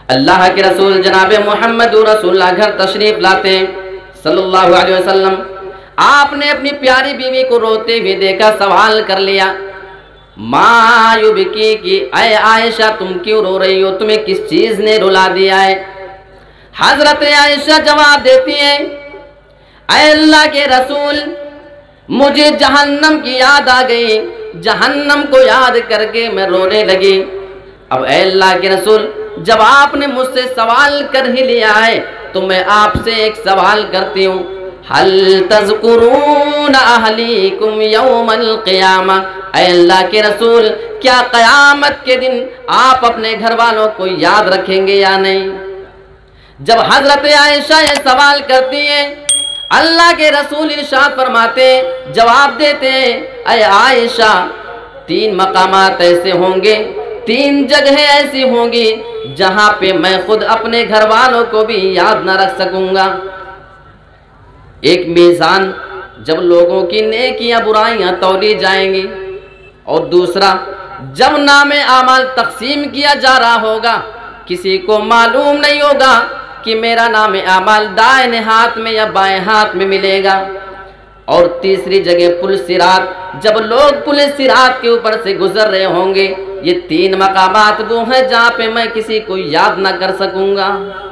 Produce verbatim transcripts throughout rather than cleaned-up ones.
اللہ کے رسول جناب محمد رسول اللہ گھر تشریف لاتے ہیں صلی اللہ علیہ وسلم. آپ نے اپنی پیاری بیوی کو روتے ہوئے دیکھا, سوال کر لیا, ما یبکی کی, اے عائشہ تم کیوں رو رہی ہو, تمہیں کس چیز نے رلا دیا ہے؟ حضرت عائشہ جواب دیتی ہیں, اے اللہ کے رسول مجھے جہنم کی یاد آ گئی, جہنم کو یاد کر کے میں رونے لگی. اب اے اللہ کے رسول جب آپ نے مجھ سے سوال کر ہی لیا ہے تو میں آپ سے ایک سوال کرتی ہوں, حل تذکرون اہلیکم یوم القیامہ, اے اللہ کے رسول کیا قیامت کے دن آپ اپنے گھر والوں کو یاد رکھیں گے یا نہیں؟ جب حضرت عائشہ یہ سوال کرتی ہیں, اللہ کے رسول ارشاد فرماتے ہیں, جواب دیتے ہیں, اے عائشہ تین مقامات ایسے ہوں گے, تین جگہیں ایسی ہوں گی جہاں پہ میں خود اپنے گھر والوں کو بھی یاد نہ رکھ سکوں گا. ایک میزان جب لوگوں کی نیکیاں برائیاں تولی جائیں گی, اور دوسرا جب نام اعمال تقسیم کیا جا رہا ہوگا کسی کو معلوم نہیں ہوگا کہ میرا نام اعمال دائیں ہاتھ میں یا بائیں ہاتھ میں ملے گا. اور تیسری جگہ پل صراط, جب لوگ پل صراط کے اوپر سے گزر رہے ہوں گے. یہ تین مقامات وہ ہیں جہاں پہ میں کسی کو یاد نہ کر سکوں گا.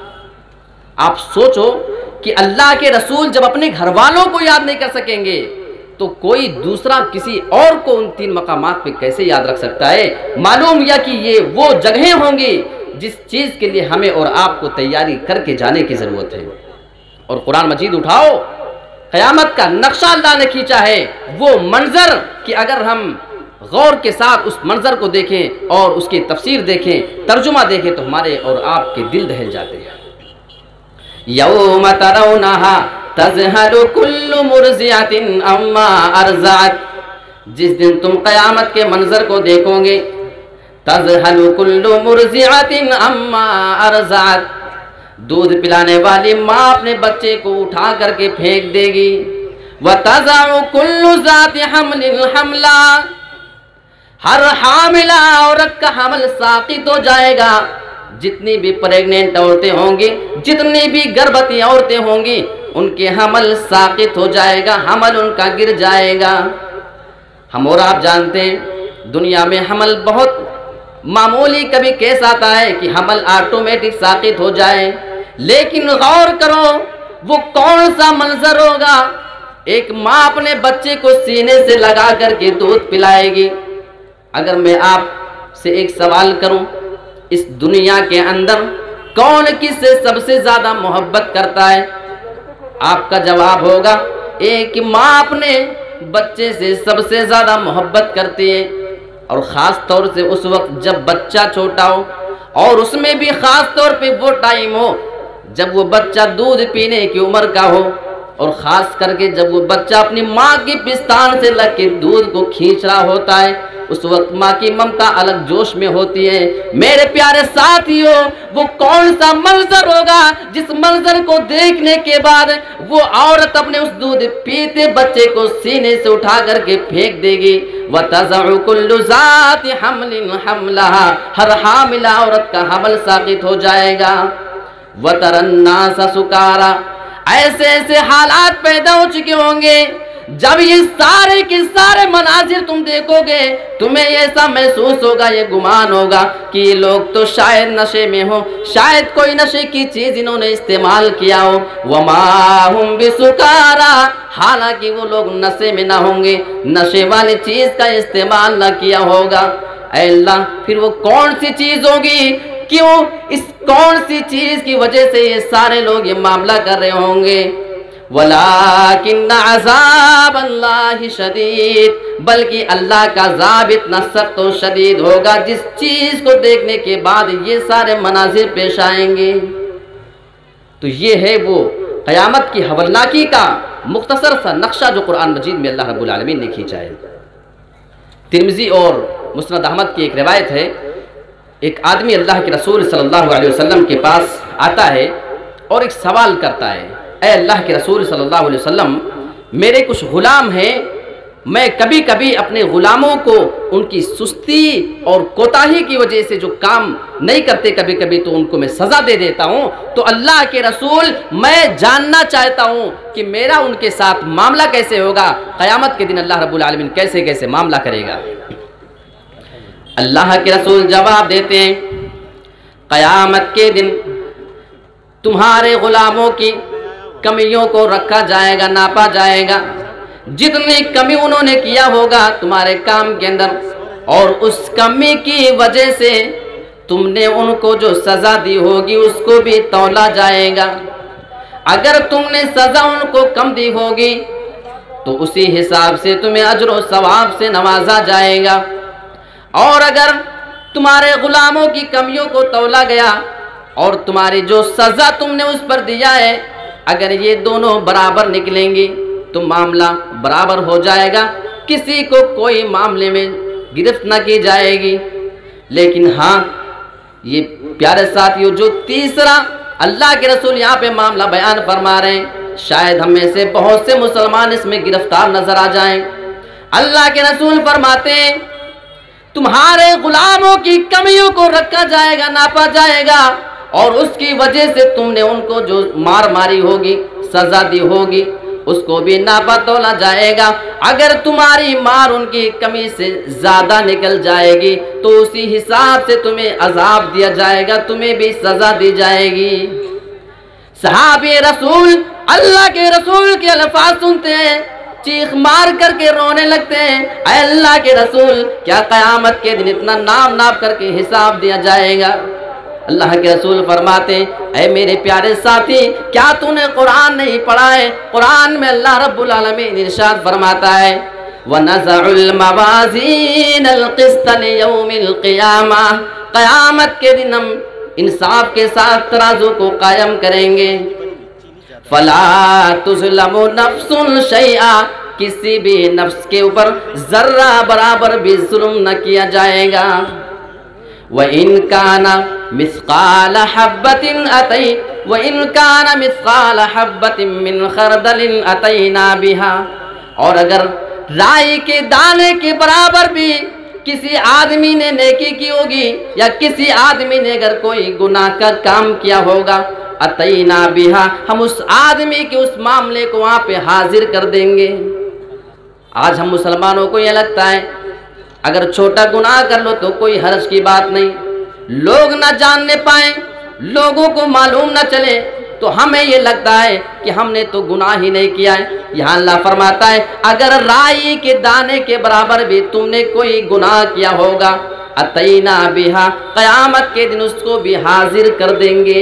آپ سوچو کہ اللہ کے رسول جب اپنے گھر والوں کو یاد نہیں کر سکیں گے تو کوئی دوسرا کسی اور کو ان تین مقامات پہ کیسے یاد رکھ سکتا ہے؟ معلوم یا کہ یہ وہ جگہیں ہوں گی جس چیز کے لیے ہمیں اور آپ کو تیاری کر کے جانے کی ضرورت ہے. اور قرآن مجید اٹھاؤ, قیامت کا نقشہ اللہ نے کھینچا ہے, وہ منظر کہ اگر ہم غور کے ساتھ اس منظر کو دیکھیں اور اس کی تفسیر دیکھیں, ترجمہ دیکھیں تو ہمارے اور آپ کے دل دہل جاتے ہیں. یوم ترونہا تذہل کل مرضعۃ عما ارضعت, جس دن تم قیامت کے منظر کو دیکھو گے, تذہل کل مرضعۃ عما ارضعت, دودھ پلانے والی ماں اپنے بچے کو اٹھا کر کے پھینک دے گی. وتضع کل ذات حمل حملا, ہر حاملہ عورت کا حمل ساقط ہو جائے گا. جتنی بھی پریگننٹ عورتیں ہوں گی, جتنی بھی گربھوتی عورتیں ہوں گی, ان کے حمل ساقط ہو جائے گا, حمل ان کا گر جائے گا. ہم اور آپ جانتے ہیں دنیا میں حمل بہت معمولی کبھی کیس آتا ہے کہ حمل آٹومیٹک ساقط ہو جائے, لیکن غور کرو وہ کون سا منظر ہوگا. ایک ماں اپنے بچے کو سینے سے لگا کر کے دودھ پلائے گی. اگر میں آپ سے ایک سوال کروں, اس دنیا کے اندر کون کس سے سب سے زیادہ محبت کرتا ہے؟ آپ کا جواب ہوگا ایک ماں اپنے بچے سے سب سے زیادہ محبت کرتی ہے, اور خاص طور سے اس وقت جب بچہ چھوٹا ہو, اور اس میں بھی خاص طور پہ وہ ٹائم ہو جب وہ بچہ دودھ پینے کی عمر کا ہو, اور خاص کر کے جب وہ بچہ اپنی ماں کی پستان سے لگ کے دودھ کو کھینچ رہا ہوتا ہے, اس وقت ماں کی ممتا الگ جوش میں ہوتی ہے. میرے پیارے ساتھیوں, وہ کون سا منظر ہوگا جس منظر کو دیکھنے کے بعد وہ عورت اپنے اس دودھ پیتے بچے کو سینے سے اٹھا کر کے پھینک دے گی. وَتَضَعُ كُلُّ ذَاتِ حَمْلٍ حَمْلَهَا, ہر حاملہ عورت کا حمل ساقط ہو جائے گا. وَتَرَى النَّاسَ سُكَارَى, ایسے ایسے حالات پیدا ہو چکے ہوں گے جب یہ سارے کے سارے مناظر تم دیکھو گے تمہیں ایسا محسوس ہوگا, یہ گمان ہوگا کہ یہ لوگ تو شاید نشے میں ہوں, شاید کوئی نشے کی چیز انہوں نے استعمال کیا ہو. وَمَا هُمْ بِسُكَارَى, حالانکہ وہ لوگ نشے میں نہ ہوں گے, نشے والی چیز کا استعمال نہ کیا ہوگا. اے اللہ, پھر وہ کون سی چیز ہوگی, کیوں اس کون سی چیز کی وجہ سے یہ سارے لوگ یہ معاملہ کر رہے ہوں گے؟ وَلَٰكِنَّ عَذَابَ اللَّهِ شَدِيدٌ, بلکہ اللہ کا عذاب اتنا سخت و شدید ہوگا جس چیز کو دیکھنے کے بعد یہ سارے مناظر پیش آئیں گے. تو یہ ہے وہ قیامت کی ہولناکی کا مختصر سا نقشہ جو قرآن مجید میں اللہ رب العالمین نے کھینچا ہے. ترمذی اور مسند احمد کی ایک روایت ہے, ایک آدمی اللہ کے رسول صلی اللہ علیہ وسلم کے پاس آتا ہے اور ایک سوال کرتا ہے, اے اللہ کے رسول صلی اللہ علیہ وسلم, میرے کچھ غلام ہیں میں کبھی کبھی اپنے غلاموں کو ان کی سستی اور کوتاہی کی وجہ سے جو کام نہیں کرتے کبھی کبھی تو ان کو میں سزا دے دیتا ہوں. تو اللہ کے رسول میں جاننا چاہتا ہوں کہ میرا ان کے ساتھ معاملہ کیسے ہوگا, قیامت کے دن اللہ رب العالمین کیسے کیسے معاملہ کرے گا. اللہ کے رسول جواب دیتے ہیں, قیامت کے دن تمہارے غلاموں کی کمیوں کو رکھا جائے گا, ناپا جائے گا. جتنی کمی انہوں نے کیا ہوگا تمہارے کام کے اندر, اور اس کمی کی وجہ سے تم نے ان کو جو سزا دی ہوگی اس کو بھی تولا جائے گا. اگر تم نے سزا ان کو کم دی ہوگی تو اسی حساب سے تمہیں اجر و ثواب سے نوازا جائے گا. اور اگر تمہارے غلاموں کی کمیوں کو تولا گیا اور تمہاری جو سزا تم نے اس پر دیا ہے اگر یہ دونوں برابر نکلیں گی تو معاملہ برابر ہو جائے گا, کسی کو کوئی معاملے میں گرفت نہ کی جائے گی. لیکن ہاں یہ پیارے ساتھیوں جو تیسرا اللہ کے رسول یہاں پہ معاملہ بیان فرما رہے ہیں, شاید ہم میں سے بہت سے مسلمان اس میں گرفتار نظر آ جائیں. اللہ کے رسول فرماتے ہیں تمہارے غلاموں کی کمیوں کو رکھا جائے گا, ناپا جائے گا, اور اس کی وجہ سے تم نے ان کو جو مار ماری ہوگی, سزا دی ہوگی, اس کو بھی ناپا تولا جائے گا. اگر تمہاری مار ان کی کمی سے زیادہ نکل جائے گی تو اسی حساب سے تمہیں عذاب دیا جائے گا, تمہیں بھی سزا دی جائے گی. صحابی رسول اللہ کے رسول کے الفاظ سنتے ہیں, چیخ مار کر کے رونے لگتے ہیں, اے اللہ کے رسول کیا قیامت کے دن اتنا نام ناپ کر کے حساب دیا جائے گا؟ اللہ کے رسول فرماتے ہیں اے میرے پیارے ساتھی کیا تو نے قرآن نہیں پڑھا ہے؟ قرآن میں اللہ رب العالمین ارشاد فرماتا ہے وَنَزَعُ الْمَوَازِينَ الْقِسْطَ لِيَوْمِ الْقِيَامَةِ, قیامت کے دن ہم انصاف کے ساتھ ترازو کو قائم کریں گے. فَلَا تُظْلَمُ نَفْسٌ شَيْئًا, کسی بھی نفس کے اوپر ذرہ برابر بھی ظلم نہ کیا جائے گا. وَإِن كَانَ مِثْقَالَ حَبَّةٍ أَتَيْ وَإِن كَانَ مِثْقَالَ حَبَّةٍ مِّنْ خَرْدَلٍ أَتَيْنَا بِهَا, اور اگر رائی کے دانے کے برابر بھی کسی آدمی نے نیکی کی ہوگی یا کسی آدمی نے اگر کوئی گناہ کا کام کیا ہوگا اتینا بہا, ہم اس آدمی کے اس معاملے کو وہاں پہ حاضر کر دیں گے. آج ہم مسلمانوں کو یہ لگتا ہے اگر چھوٹا گناہ کر لو تو کوئی حرج کی بات نہیں, لوگ نہ جاننے پائیں, لوگوں کو معلوم نہ چلے تو ہمیں یہ لگتا ہے کہ ہم نے تو گناہ ہی نہیں کیا ہے. یہاں اللہ فرماتا ہے اگر رائی کے دانے کے برابر بھی تم نے کوئی گناہ کیا ہوگا اتینا بہا, قیامت کے دن اس کو بھی حاضر کر دیں گے.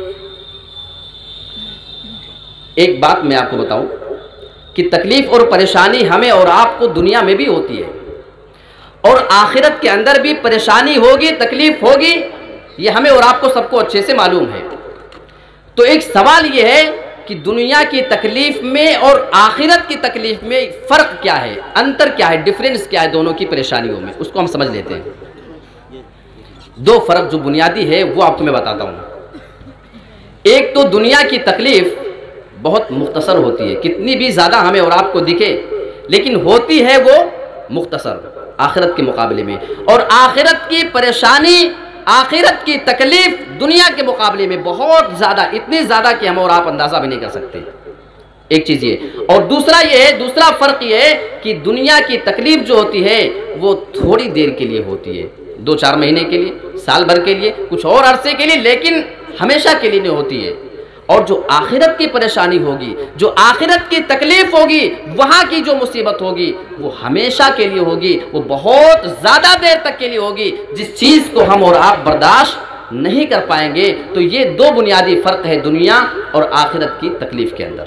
ایک بات میں آپ کو بتاؤں کہ تکلیف اور پریشانی ہمیں اور آپ کو دنیا میں بھی ہوتی ہے اور آخرت کے اندر بھی پریشانی ہوگی, تکلیف ہوگی, یہ ہمیں اور آپ کو سب کو اچھے سے معلوم ہے. تو ایک سوال یہ ہے کہ دنیا کی تکلیف میں اور آخرت کی تکلیف میں فرق کیا ہے, انتر کیا ہے, ڈیفرنس کیا ہے دونوں کی پریشانیوں میں, اس کو ہم سمجھ لیتے ہیں. دو فرق جو بنیادی ہے وہ آپ کو میں بتاتا ہوں. ایک تو دنیا کی تکلیف بہت مختصر ہوتی ہے, کتنی بھی زیادہ ہمیں اور آپ کو دکھے لیکن ہوتی ہے وہ مختصر آخرت کے مقابلے میں. اور آخرت کی پریشانی, آخرت کی تکلیف دنیا کے مقابلے میں بہت زیادہ, اتنی زیادہ کہ ہم اور آپ اندازہ بھی نہیں کر سکتے. ایک چیز یہ, اور دوسرا یہ ہے, دوسرا فرق یہ ہے کہ دنیا کی تکلیف جو ہوتی ہے وہ تھوڑی دیر کے لیے ہوتی ہے, دو چار مہینے کے لیے, سال بھر کے لیے, کچھ اور عرصے کے لیے, لیکن ہمیشہ کے لیے نہیں ہوتی ہے. اور جو آخرت کی پریشانی ہوگی, جو آخرت کی تکلیف ہوگی, وہاں کی جو مصیبت ہوگی وہ ہمیشہ کے لیے ہوگی, وہ بہت زیادہ دیر تک کے لیے ہوگی, جس چیز کو ہم اور آپ برداشت نہیں کر پائیں گے. تو یہ دو بنیادی فرق ہے دنیا اور آخرت کی تکلیف کے اندر.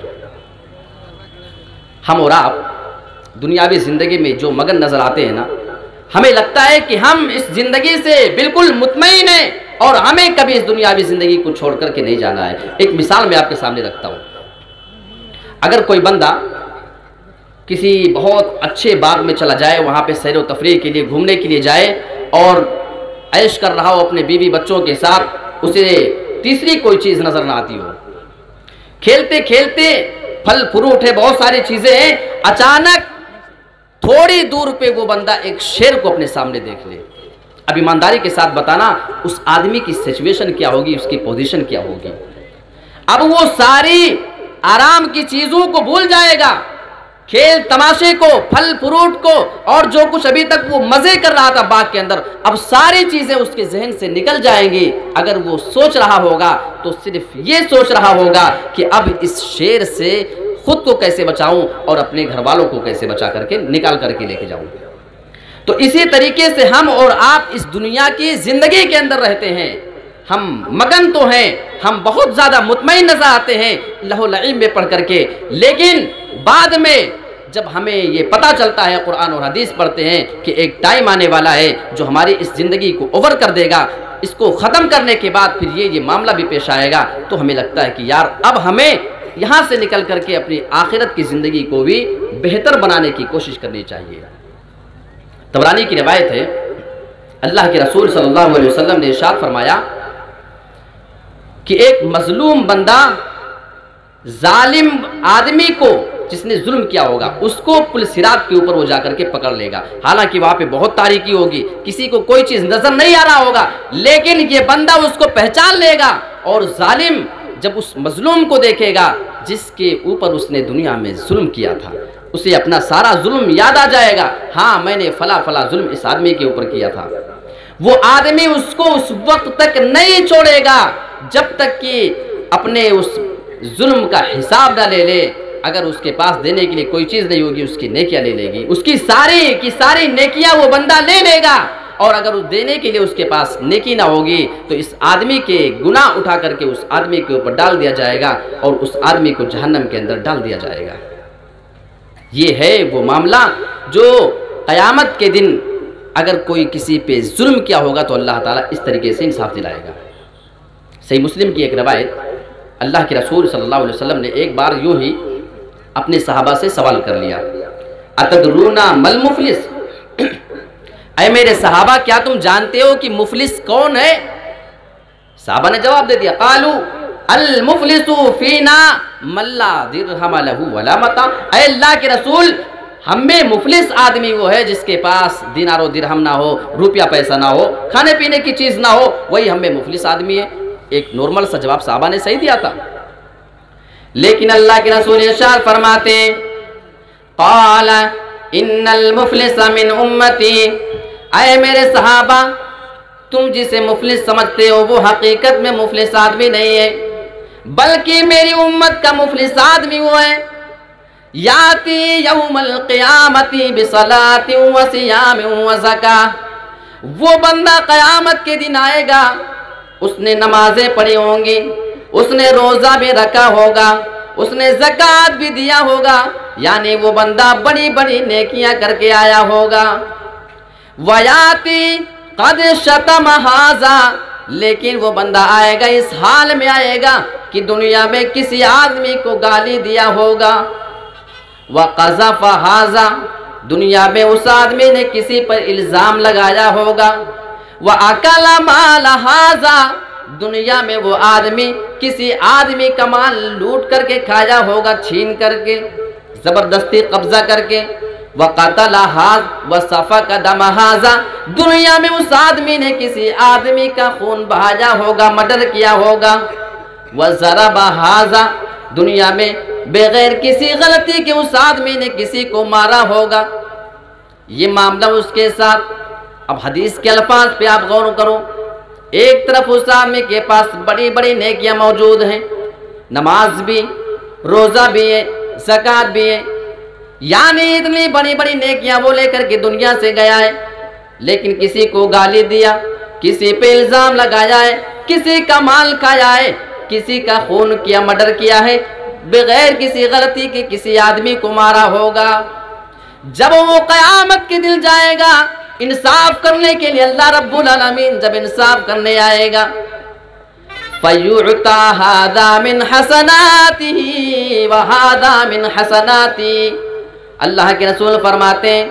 ہم اور آپ دنیاوی زندگی میں جو مگن نظر آتے ہیں نا, ہمیں لگتا ہے کہ ہم اس زندگی سے بالکل مطمئن ہیں اور ہمیں کبھی اس دنیاوی زندگی کو چھوڑ کر کے نہیں جانا ہے. ایک مثال میں آپ کے سامنے رکھتا ہوں. اگر کوئی بندہ کسی بہت اچھے باغ میں چلا جائے, وہاں پہ سیر و تفریح کے لیے گھومنے کے لیے جائے اور عیش کر رہا ہو اپنے بیوی بچوں کے ساتھ, اسے تیسری کوئی چیز نظر نہ آتی ہو, کھیلتے کھیلتے پھل فروٹ ہے, بہت ساری چیزیں ہیں, اچانک تھوڑی دور پہ وہ بندہ ایک شیر کو اپنے سامنے دیکھ لے. اب ایمانداری کے ساتھ بتانا اس آدمی کی سچویشن کیا ہوگی, اس کی پوزیشن کیا ہوگی. اب وہ ساری آرام کی چیزوں کو بھول جائے گا, کھیل تماشے کو, پھل فروٹ کو, اور جو کچھ ابھی تک وہ مزے کر رہا تھا باغ کے اندر, اب ساری چیزیں اس کے ذہن سے نکل جائیں گی. اگر وہ سوچ رہا ہوگا تو صرف یہ سوچ رہا ہوگا کہ اب اس شیر سے خود کو کیسے بچاؤں اور اپنے گھر والوں کو کیسے بچا کر کے نکال کر کے لے کے جاؤں. تو اسی طریقے سے ہم اور آپ اس دنیا کی زندگی کے اندر رہتے ہیں, ہم مگن تو ہیں, ہم بہت زیادہ مطمئن نظر آتے ہیں لہو لعب میں پڑھ کر کے, لیکن بعد میں جب ہمیں یہ پتہ چلتا ہے, قرآن اور حدیث پڑھتے ہیں کہ ایک ٹائم آنے والا ہے جو ہماری اس زندگی کو اوور کر دے گا, اس کو ختم کرنے کے بعد پھر یہ یہ معاملہ بھی پیش آئے گا, تو ہمیں لگتا ہے کہ یار اب ہمیں یہاں سے نکل کر کے اپنی آخرت کی زندگی کو بھی بہتر بنانے کی کوشش کرنی چاہیے. طبرانی کی روایت ہے, اللہ کے رسول صلی اللہ علیہ وسلم نے ارشاد فرمایا کہ ایک مظلوم بندہ ظالم آدمی کو جس نے ظلم کیا ہوگا اس کو پل صراط کے اوپر وہ جا کر کے پکڑ لے گا. حالانکہ وہاں پہ بہت تاریکی ہوگی, کسی کو کوئی چیز نظر نہیں آ رہا ہوگا, لیکن یہ بندہ اس کو پہچان لے گا, اور ظالم جب اس مظلوم کو دیکھے گا جس کے اوپر اس نے دنیا میں ظلم کیا تھا, اسے اپنا سارا ظلم یاد آ جائے گا, ہاں میں نے فلا فلا ظلم اس آدمی کے اوپر کیا تھا. وہ آدمی اس کو اس وقت تک نہیں چھوڑے گا جب تک کہ اپنے اس ظلم کا حساب نہ لے لے. اگر اس کے پاس دینے کے لیے کوئی چیز نہیں ہوگی, اس کی نیکیاں لے لے گی, اس کی ساری کی ساری نیکیاں وہ بندہ لے لے گا, اور اگر اس دینے کے لیے اس کے پاس نیکی نہ ہوگی تو اس آدمی کے گناہ اٹھا کر کے اس آدمی کے اوپر ڈال دیا جائے گا, اور اس آدمی کو جہنم کے اندر ڈال دیا جائے گا. یہ ہے وہ معاملہ جو قیامت کے دن اگر کوئی کسی پہ ظلم کیا ہوگا تو اللہ تعالیٰ اس طریقے سے انصاف دلائے گا. صحیح مسلم کی ایک روایت, اللہ کے رسول صلی اللہ علیہ وسلم نے ایک بار یوں ہی اپنے صحابہ سے سوال کر لیا, اتدرون مل مفلس, اے میرے صحابہ کیا تم جانتے ہو کہ مفلس کون ہے؟ صحابہ نے جواب دے دیا, قالوا المفلس فینا من لا درہم لہ ولا متاع, اے اللہ کے رسول ہم میں مفلس آدمی وہ ہے جس کے پاس دینار و درہم نہ ہو, روپیہ پیسہ نہ ہو, کھانے پینے کی چیز نہ ہو, وہی ہم میں مفلس آدمی ہے. ایک نارمل سا جواب صحابہ نے صحیح دیا تھا, لیکن اللہ کے رسول ارشاد فرماتے قال ان المفلس من امتی, اے میرے صحابہ تم جسے مفلس سمجھتے ہو وہ حقیقت میں مفلس آدمی نہیں ہے, بلکہ میری امت کا مفلس آدمی وہ ہے یاتی یوم القیامت بصلاۃ و صیام و زکاۃ, وہ بندہ قیامت کے دن آئے گا, اس نے نمازیں پڑھی ہوں گی, اس نے روزہ بھی رکھا ہوگا, اس نے زکوٰۃ بھی دیا ہوگا, یعنی وہ بندہ بڑی بڑی نیکیاں کر کے آیا ہوگا. ویاتی قد شتم ھذا, لیکن وہ بندہ آئے گا اس حال میں آئے گا کہ دنیا میں کسی آدمی کو گالی دیا ہوگا. وقذف ھذا, دنیا میں اس آدمی نے کسی پر الزام لگایا ہوگا. وَأَكَلَ مَالَ ھذا, دنیا میں وہ آدمی کسی آدمی کا مال لوٹ کر کے کھایا ہوگا, چھین کر کے, زبردستی قبضہ کر کے. وَقَتَلَ ھذا وَسَفَكَ دَمَ ھذا, دنیا میں اس آدمی نے کسی آدمی کا خون بہایا ہوگا, مرڈر کیا ہوگا. وَضَرَبَ ھذا, دنیا میں بغیر کسی غلطی کے اس آدمی نے کسی کو مارا ہوگا. یہ معاملہ اس کے ساتھ. اب حدیث کے الفاظ پہ آپ غور کرو, ایک طرف اس آدمی کے پاس بڑی بڑی نیکیاں موجود ہیں, نماز بھی, روزہ بھی ہے, زکوٰۃ بھی ہے, یعنی اتنی بڑی بڑی نیکیاں وہ لے کر کے دنیا سے گیا ہے, لیکن کسی کو گالی دیا, کسی پہ الزام لگایا ہے, کسی کا مال کھایا ہے, کسی کا خون کیا, مرڈر کیا ہے, بغیر کسی غلطی کے کسی آدمی کو مارا ہوگا. جب وہ قیامت کے دن جائے گا انصاف کرنے کے لیے, اللہ رب العالمین جب انصاف کرنے آئے گا, فَيُعْطَى هَذَا مِنْ حَسَنَاتِهِ وَهَذَا مِنْ حَسَنَاتِهِ, اللہ کے رسول فرماتے ہیں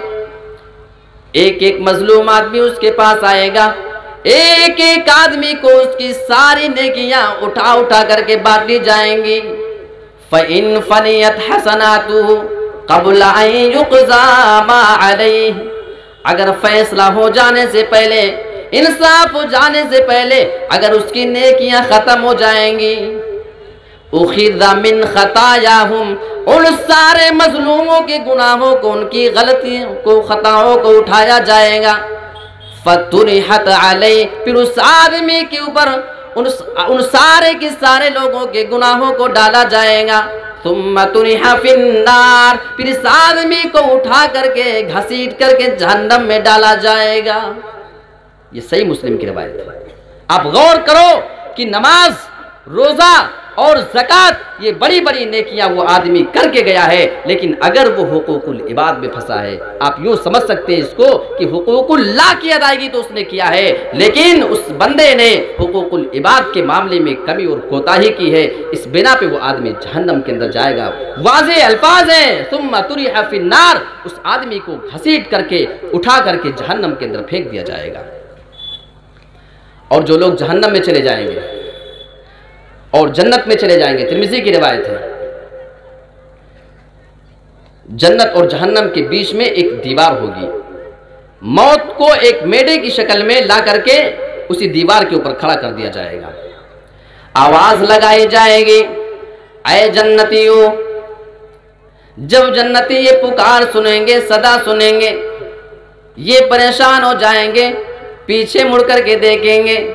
ایک ایک مظلوم آدمی اس کے پاس آئے گا, ایک ایک آدمی کو اس کی ساری نیکیاں اٹھا اٹھا کر کے بانٹ لی جائیں گی. فَإِنْ فَنِيَتْ حَسَنَاتُهُ, قبل ان یقضی ما علیہ، اگر فیصلہ ہو جانے سے پہلے، انصاف ہو جانے سے پہلے اگر اس کی نیکیاں ختم ہو جائیں گی، اخذ من خطایاہم، ان سارے مظلوموں کے گناہوں کو، ان کی غلطیوں کو، خطاؤں کو اٹھایا جائے گا، فطرحت علیہ، پھر اس آدمی کے اوپر ان سارے کے سارے لوگوں کے گناہوں کو ڈالا جائے گا، ثم طرح فی النار، پھر اس آدمی کو اٹھا کر کے گھسیٹ کر کے جہنم میں ڈالا جائے گا۔ یہ صحیح مسلم کی روایت ہے۔ آپ غور کرو کہ نماز، روزہ اور زکوٰۃ یہ بڑی بڑی نیکیاں وہ آدمی کر کے گیا ہے، لیکن اگر وہ حقوق العباد میں پھنسا ہے، آپ یوں سمجھ سکتے ہیں اس کو کہ حقوق اللہ کی ادائیگی تو اس نے کیا ہے، لیکن اس بندے نے حقوق العباد کے معاملے میں کمی اور کوتاہی کی ہے، اس بنا پہ وہ آدمی جہنم کے اندر جائے گا۔ واضح الفاظ ہیں، ثم طرح فی النار، اس آدمی کو گھسیٹ کر کے اٹھا کر کے جہنم کے اندر پھینک دیا جائے گا۔ اور جو لوگ جہنم میں چلے جائیں گے اور جنت میں چلے جائیں گے، ترمذی کی روایت ہے، جنت اور جہنم کے بیچ میں ایک دیوار ہوگی، موت کو ایک میڈے کی شکل میں لا کر کے اسی دیوار کے اوپر کھڑا کر دیا جائے گا، آواز لگائی جائے گی، اے جنتیوں۔ جب جنتی یہ پکار سنیں گے، صدا سنیں گے، یہ پریشان ہو جائیں گے، پیچھے مڑ کر کے دیکھیں گے،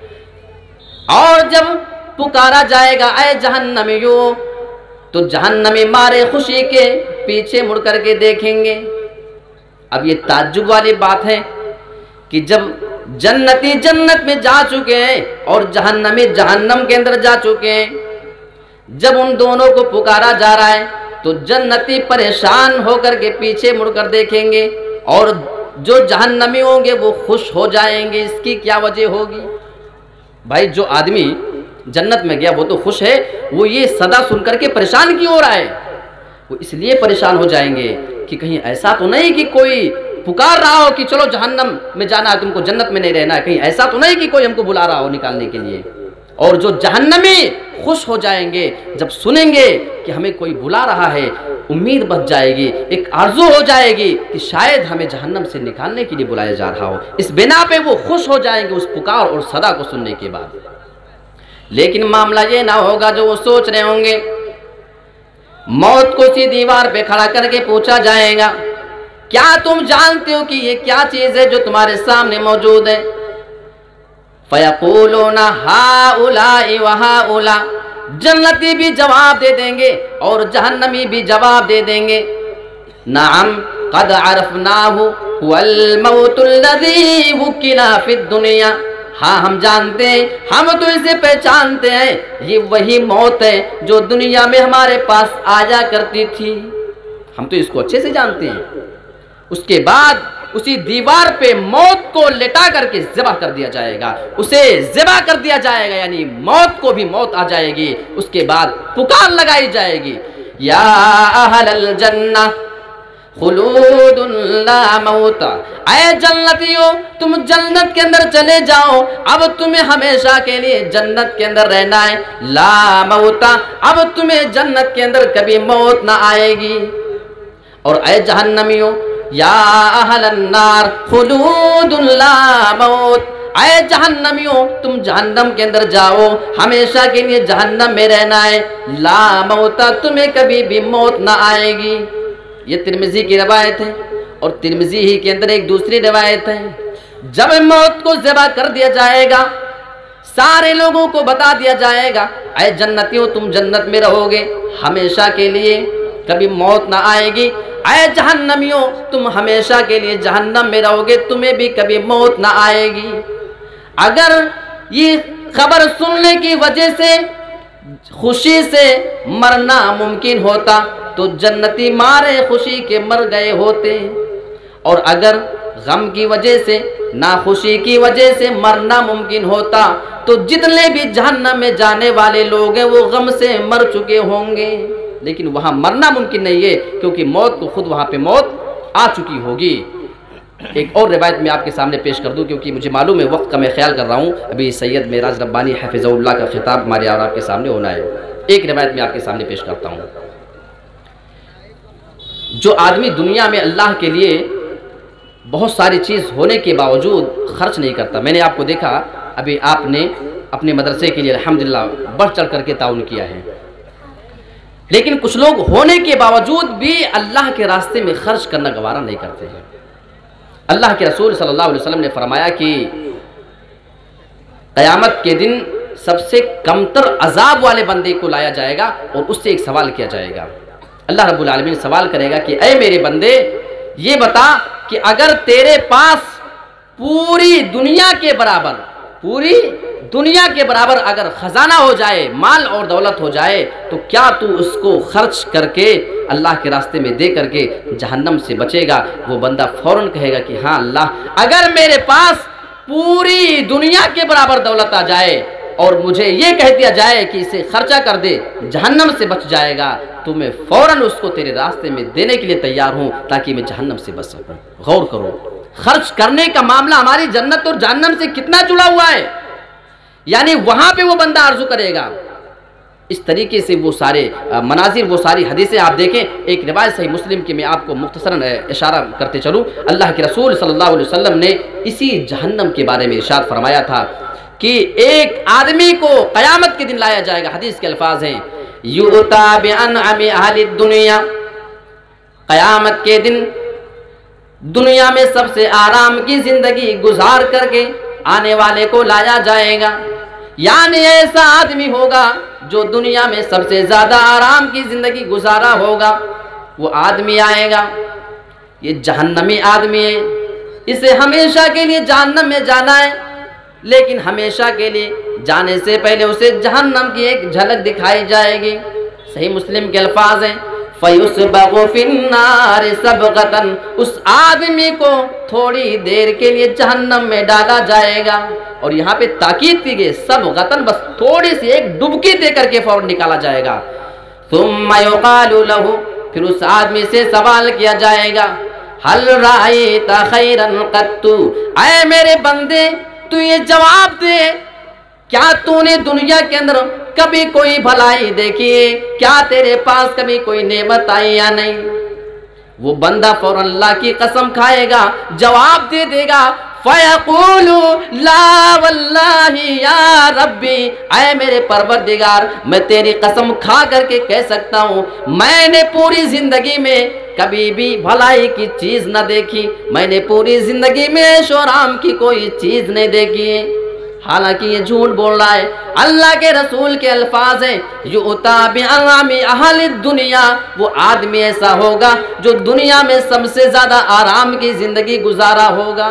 اور جب پکارا جائے گا اے جہنمیوں، تو جہنمی مارے خوشی کے پیچھے مڑ کر کے دیکھیں گے۔ اب یہ تعجب والی بات ہے کہ جب جنتی جنت میں جا چکے ہیں اور جہنمی جہنم کے اندر جا چکے ہیں، جب ان دونوں کو پکارا جا رہا ہے تو جنتی پریشان ہو کر کے پیچھے مڑ کر دیکھیں گے، اور جو جہنمی ہوں گے وہ خوش ہو جائیں گے۔ اس کی کیا وجہ ہوگی؟ بھائی جو آدمی جنت میں گیا وہ تو خوش ہے، وہ یہ صدا سن کر کے پریشان کیوں ہو رہا ہے؟ وہ اس لیے پریشان ہو جائیں گے کہ کہیں ایسا تو نہیں کہ کوئی پکار رہا ہو کہ چلو جہنم میں جانا ہے، تم کو جنت میں نہیں رہنا ہے، کہیں ایسا تو نہیں کہ کوئی ہم کو بلا رہا ہو نکالنے کے لیے۔ اور جو جہنمی خوش ہو جائیں گے جب سنیں گے کہ ہمیں کوئی بلا رہا ہے، امید بچ جائے گی، ایک آرزو ہو جائے گی کہ شاید ہمیں جہنم سے نکالنے کے لیے بلایا جا رہا ہو، اس بنا پہ وہ خوش ہو جائیں گے اس پکار اور صدا کو سننے کے بعد۔ لیکن معاملہ یہ نہ ہوگا جو وہ سوچ رہے ہوں گے۔ موت کو سی دیوار پہ کھڑا کر کے پوچھا جائے گا، کیا تم جانتے ہو کہ یہ کیا چیز ہے جو تمہارے سامنے موجود ہے؟ فَيَقُولُونَ هَٰؤُلَاءِ وَهَٰؤُلَاء، جنتی بھی جواب دے دیں گے اور جہنمی بھی جواب دے دیں گے، نعم قد عرفناه هو الموت الذي وكل في الدنيا، ہاں ہم جانتے ہیں، ہم تو اسے پہچانتے ہیں، یہ وہی موت ہے جو دنیا میں ہمارے پاس آیا کرتی تھی، ہم تو اس کو اچھے سے جانتے ہیں۔ اس کے بعد اسی دیوار پہ موت کو لٹا کر کے ذبح کر دیا جائے گا، اسے ذبح کر دیا جائے گا، یعنی موت کو بھی موت آ جائے گی۔ اس کے بعد پکار لگائی جائے گی، یا اہل الجنہ خلود لا موت، اے جنتیوں تم جنت کے اندر چلے جاؤ، اب تمہیں ہمیشہ کے لیے جنت کے اندر رہنا ہے، لا موت، اب تمہیں جنت کے اندر کبھی موت نہ آئے گی۔ اور اے جہنمیوں، یا اہل النار خلود لا موت، اے جہنمیوں تم جہنم کے اندر جاؤ، ہمیشہ کے لیے جہنم میں رہنا ہے، لا موت، تمہیں کبھی بھی موت نہ آئے گی۔ یہ ترمذی کی روایت ہے، اور ترمذی ہی کے اندر ایک دوسری روایت ہے، جب موت کو ذبح کر دیا جائے گا، سارے لوگوں کو بتا دیا جائے گا، اے جنتیوں تم جنت میں رہو گے ہمیشہ کے لیے، کبھی موت نہ آئے گی، اے جہنمیوں تم ہمیشہ کے لیے جہنم میں رہو گے، تمہیں بھی کبھی موت نہ آئے گی۔ اگر یہ خبر سننے کی وجہ سے خوشی سے مرنا ممکن ہوتا تو جنتی مارے خوشی کے مر گئے ہوتے، اور اگر غم کی وجہ سے، ناخوشی کی وجہ سے مرنا ممکن ہوتا تو جتنے بھی جہنم میں جانے والے لوگ ہیں وہ غم سے مر چکے ہوں گے، لیکن وہاں مرنا ممکن نہیں ہے کیونکہ موت کو خود وہاں پہ موت آ چکی ہوگی۔ ایک اور روایت میں آپ کے سامنے پیش کر دوں کیونکہ مجھے معلوم ہے وقت کا میں خیال کر رہا ہوں، ابھی سید معراج ربانی حفظہ اللہ کا خطاب ہمارے اور آپ کے سامنے ہونا ہے، ایک روایت میں آپ کے سامنے پیش کرتا ہوں۔ جو آدمی دنیا میں اللہ کے لیے بہت ساری چیز ہونے کے باوجود خرچ نہیں کرتا. میں نے آپ کو دیکھا ابھی آپ نے اپنے مدرسے کے لیے الحمدللہ بڑھ چڑھ کر کے تعاون کیا ہے، لیکن کچھ لوگ ہونے کے باوجود بھی اللہ کے راستے میں خرچ کرنا گوارا نہیں کرتے ہیں. اللہ کے رسول صلی اللہ علیہ وسلم نے فرمایا کہ قیامت کے دن سب سے کمتر عذاب والے بندے کو لایا جائے گا اور اس سے ایک سوال کیا جائے گا. اللہ رب العالمین سوال کرے گا کہ اے میرے بندے یہ بتا کہ اگر تیرے پاس پوری دنیا کے برابر پوری دنیا کے برابر اگر خزانہ ہو جائے، مال اور دولت ہو جائے، تو کیا تو اس کو خرچ کر کے اللہ کے راستے میں دے کر کے جہنم سے بچے گا؟ وہ بندہ فوراً کہے گا کہ ہاں اللہ، اگر میرے پاس پوری دنیا کے برابر دولت آ جائے اور مجھے یہ کہہ دیا جائے کہ اسے خرچہ کر دے جہنم سے بچ جائے گا، تو میں فوراً اس کو تیرے راستے میں دینے کے لیے تیار ہوں تاکہ میں جہنم سے بچ سکوں. غور کرو، خرچ کرنے کا معاملہ ہماری جنت اور جہنم سے کتنا جڑا ہوا ہے. یعنی وہاں پہ وہ بندہ آرزو کرے گا. اس طریقے سے وہ سارے مناظر، وہ ساری حدیثیں آپ دیکھیں. ایک روایت صحیح مسلم کی میں آپ کو مختصراً اشارہ کرتے چلوں. اللہ کے رسول صلی اللہ علیہ وسلم نے اسی جہنم کے بارے میں ارشاد فرمایا تھا کہ ایک آدمی کو قیامت کے دن لایا جائے گا. حدیث کے الفاظ ہیں یؤتا بانعم اہل الدنیا، قیامت کے دن دنیا میں سب سے آرام کی زندگی گزار کر کے آنے والے کو لایا جائے گا. یعنی ایسا آدمی ہوگا جو دنیا میں سب سے زیادہ آرام کی زندگی گزارا ہوگا، وہ آدمی آئے گا. یہ جہنمی آدمی ہے، اسے ہمیشہ کے لیے جہنم میں جانا ہے، لیکن ہمیشہ کے لیے جانے سے پہلے اسے جہنم کی ایک جھلک دکھائی جائے گی. صحیح مسلم کے الفاظ ہیں فَيُسْبَغُ فِي النَّارِ سَبْغَةً، اس آدمی کو تھوڑی دیر کے لیے جہنم میں ڈالا جائے گا. اور یہاں پہ تاکید کی گئی سبغتاً، بس تھوڑی سی ایک ڈبکی دے کر کے فوراً نکالا جائے گا. ثُمَّ يُقَالُ لَهُ، پھر اس آدمی سے سوال کیا جائے گا هَلْ رَأَيْتَ خَيْرًا قَطُّ، اے میرے بندے تو یہ جواب دے، کیا تو نے دنیا کے اندر کبھی کوئی بھلائی دیکھی ہے؟ کیا تیرے پاس کبھی کوئی نعمت آئی یا نہیں؟ وہ بندہ فوراً اللہ کی قسم کھائے گا، جواب دے دے گا فَيَقُولُ لَا وَاللَّهِ يَا رَبِّ، اے میرے پروردگار میں تیری قسم کھا کر کے کہہ سکتا ہوں میں نے پوری زندگی میں کبھی بھی بھلائی کی چیز نہ دیکھی، میں نے پوری زندگی میں عیش و آرام کی کوئی چیز نہیں دیکھی ہے. حالانکہ یہ جھوٹ بول رہا ہے. اللہ کے رسول کے الفاظ ہیں یؤتا بانعم اہل الدنیا، وہ آدمی ایسا ہوگا جو دنیا میں سب سے زیادہ آرام کی زندگی گزارا ہوگا.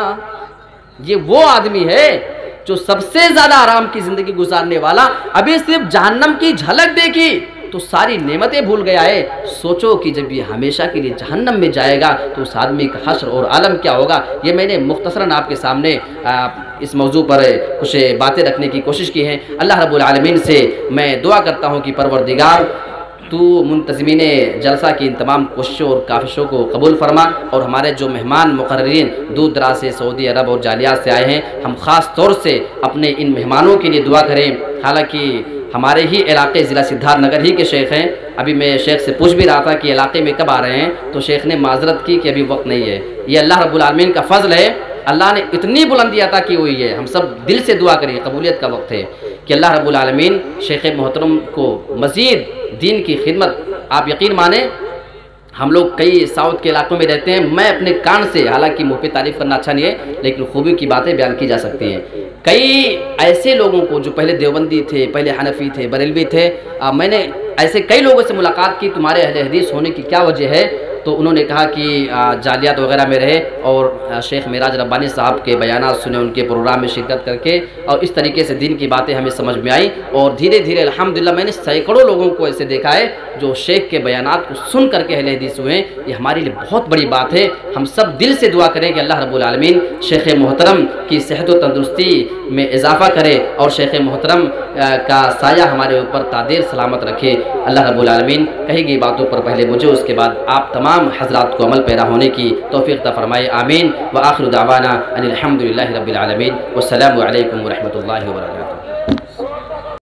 یہ وہ آدمی ہے جو سب سے زیادہ آرام کی زندگی گزارنے والا ابھی صرف جہنم کی جھلک دیکھی تو ساری نعمتیں بھول گیا ہے. سوچو کہ جب یہ ہمیشہ کے لیے جہنم میں جائے گا تو اس آدمی کا حشر اور عالم کیا ہوگا. یہ میں نے مختصراً آپ کے سامنے اس موضوع پر کچھ باتیں رکھنے کی کوشش کی ہیں. اللہ رب العالمین سے میں دعا کرتا ہوں کہ پروردگار تو منتظمین جلسہ کی ان تمام کوششوں اور کاوشوں کو قبول فرما، اور ہمارے جو مہمان مقررین دور دراز سے سعودی عرب اور جالیات سے آئے ہیں، ہم خاص طور سے اپنے ان مہمانوں کے لیے دعا کریں. حالانکہ ہمارے ہی علاقے ضلع سدھارتھ نگر ہی کے شیخ ہیں. ابھی میں شیخ سے پوچھ بھی رہا تھا کہ علاقے میں کب آ رہے ہیں، تو شیخ نے معذرت کی کہ ابھی وقت نہیں ہے. یہ اللہ رب العالمین کا فضل ہے، اللہ نے اتنی بلندی عطا کی ہوئی ہے. ہم سب دل سے دعا کریں، قبولیت کا وقت ہے کہ اللہ رب العالمین شیخ محترم کو مزید دین کی خدمت. آپ یقین مانیں ہم لوگ کئی ساؤتھ کے علاقوں میں رہتے ہیں، میں اپنے کان سے، حالانکہ منہ پہ تعریف کرنا اچھا نہیں ہے لیکن خوبی کی باتیں بیان کی جا سکتی ہیں. کئی ایسے لوگوں کو جو پہلے دیوبندی تھے، پہلے حنفی تھے، بریلوی تھے، میں نے ایسے کئی لوگوں سے ملاقات کی تمہارے اہل حدیث ہونے کی کیا وجہ ہے، تو انہوں نے کہا کہ جالیات وغیرہ میں رہے اور شیخ معراج ربانی صاحب کے بیانات سنے، ان کے پروگرام میں شرکت کر کے، اور اس طریقے سے دین کی باتیں ہمیں سمجھ میں آئیں. اور دھیرے دھیرے الحمدللہ میں نے سینکڑوں لوگوں کو ایسے دیکھا ہے جو شیخ کے بیانات کو سن کر کے اہل حدیث ہوئے ہیں. یہ ہمارے لیے بہت بڑی بات ہے. ہم سب دل سے دعا کریں کہ اللہ رب العالمین شیخ محترم کی صحت و تندرستی میں اضافہ کرے اور شیخ محترم کا سایہ ہمارے اوپر تادیر سلامت رکھے. اللہ رب العالمین کہی گئی باتوں پر پہلے مجھے، اس کے بعد آپ تمام حضرات کو عمل پیرا ہونے کی توفیق عطا فرمائے. آمین. وآخر دعوانا ان الحمدللہ رب العالمین. والسلام علیکم ورحمۃ اللہ وبرکاتہ.